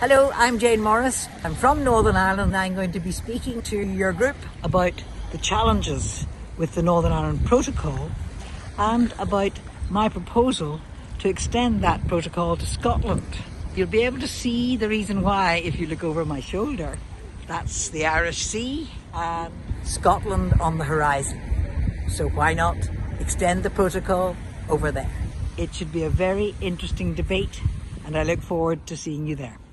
Hello, I'm Jane Morrice. I'm from Northern Ireland and I'm going to be speaking to your group about the challenges with the Northern Ireland Protocol and about my proposal to extend that protocol to Scotland. You'll be able to see the reason why if you look over my shoulder. That's the Irish Sea and Scotland on the horizon. So why not extend the protocol over there? It should be a very interesting debate and I look forward to seeing you there.